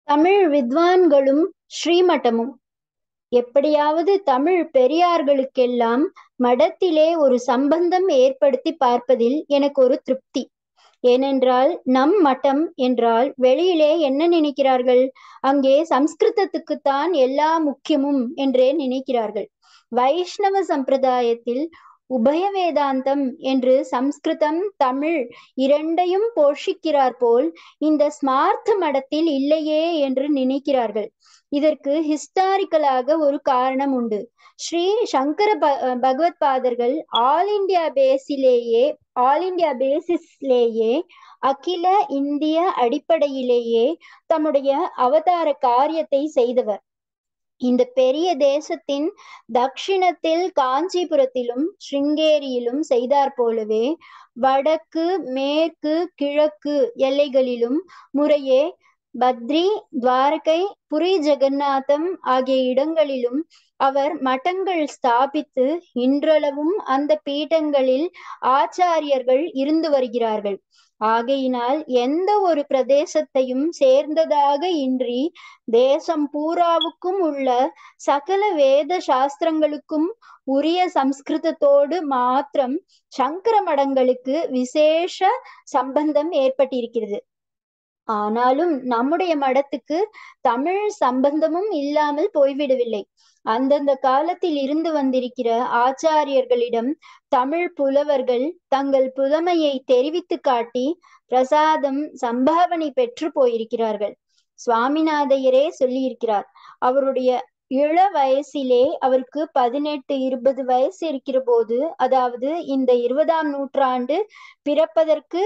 தமிழ் வித்வான்களும் ஸ்ரீமட்டமும். எப்படியாவது தமிழ் பெரியார்களுக்கெல்லாம் மடத்திலே ஒரு சம்பந்தம் ஏற்படுத்தி பார்ப்பதில் எனக்கு ஒரு திருப்தி. ஏனென்றால் நம் மட்டம் என்றால் வெளியிலே என்ன நினைக்கிறார்கள்? அங்கே சம்ஸ்கிருதத்துக்குத்தான் எல்லா முக்கியமும் என்றே நினைக்கிறார்கள். வைஷ்ணவ சம்பிரதாயத்தில் உபய வேதாந்தம் என்று சம்ஸ்கிருதம் தமிழ் இரண்டையும் போஷிக்கிறார் போல் இந்த ஸ்மார்த்த மடத்தில் இல்லையே என்று நினைக்கிறார்கள். இதற்கு ஹிஸ்டாரிக்கலாக ஒரு காரணம் உண்டு. ஸ்ரீ சங்கர பகவத் பாதர்கள் ஆல் இந்தியா பேசிஸ்லேயே அகில இந்திய அடிப்படையிலேயே தம்முடைய அவதார காரியத்தை செய்தவர். இந்த பெரிய தேசத்தின் தக்ஷிணத்தில் காஞ்சிபுரத்திலும் ஸ்ருங்கேரியிலும் செய்தார் போலவே வடக்கு மேற்கு கிழக்கு எல்லைகளிலும் முறையே பத்ரி, துவாரகை, புரி ஜெகநாதம் ஆகிய இடங்களிலும் அவர் மட்டங்கள் ஸ்தாபித்து இன்றளவும் அந்த பீடங்களில் ஆச்சாரியர்கள் இருந்து வருகிறார்கள். ஆகையினால் எந்த ஒரு பிரதேசத்தையும் சேர்ந்ததாக இன்றி தேசம் பூராவுக்கும் உள்ள சகல வேத சாஸ்திரங்களுக்கும் உரிய சம்ஸ்கிருதத்தோடு மாத்திரம் சங்கர மடங்களுக்கு விசேஷ சம்பந்தம் ஏற்பட்டிருக்கிறது. ஆனாலும் நம்முடைய மடத்துக்கு தமிழ் சம்பந்தமும் இல்லாமல் போய்விடவில்லை. அந்தந்த காலத்தில் இருந்து வந்திருக்கிற ஆச்சாரியர்களிடம் தமிழ் புலவர்கள் தங்கள் புலமையை தெரிவித்து காட்டி பிரசாதம் சம்பாவனை பெற்று போயிருக்கிறார்கள். சுவாமிநாதையரே சொல்லியிருக்கிறார். அவருடைய இள வயசிலே, அவருக்கு 18-20 வயசு இருக்கிற போது, அதாவது இந்த 20ஆம் நூற்றாண்டு பிறப்பதற்கு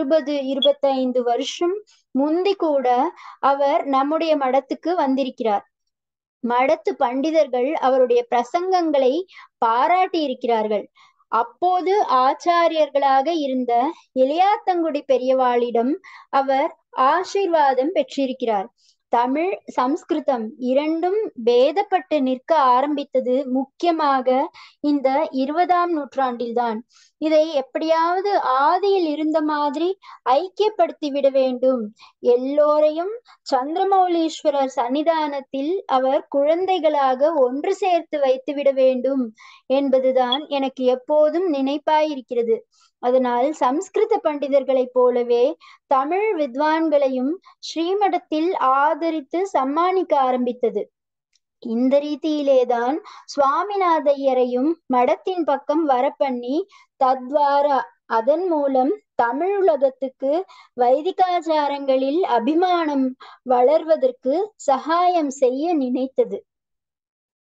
20-25 வருஷம் முந்தி கூட அவர் நம்முடைய மடத்துக்கு வந்திருக்கிறார். மடத்து பண்டிதர்கள் அவருடைய பிரசங்கங்களை பாராட்டி இருக்கிறார்கள். அப்போது ஆச்சாரியர்களாக இருந்த இளையாத்தங்குடி பெரியவாளிடம் அவர் ஆசீர்வாதம் பெற்றிருக்கிறார். தமிழ் சம்ஸ்கிருதம் இரண்டும் பேதப்பட்டு நிற்க ஆரம்பித்தது முக்கியமாக இந்த 20ஆம் நூற்றாண்டில்தான். இதை எப்படியாவது ஆதியில் இருந்த மாதிரி ஐக்கியப்படுத்தி விட வேண்டும். எல்லோரையும் சந்திரமௌலீஸ்வரர் சன்னிதானத்தில் அவர் குழந்தைகளாக ஒன்று சேர்த்து வைத்து விட வேண்டும் என்பதுதான் எனக்கு எப்போதும் நினைப்பாயிருக்கிறது. அதனால் சம்ஸ்கிருத பண்டிதர்களைப் போலவே தமிழ் வித்வான்களையும் ஸ்ரீமடத்தில் ஆதரித்து சம்மானிக்க ஆரம்பித்தது. இந்த ரீதியிலேதான் சுவாமிநாதையரையும் மடத்தின் பக்கம் வரப்பண்ணி தத்வாரா அதன் மூலம் தமிழுலகத்துக்கு வைதிகாச்சாரங்களில் அபிமானம் வளர்வதற்கு சகாயம் செய்ய நினைத்தது.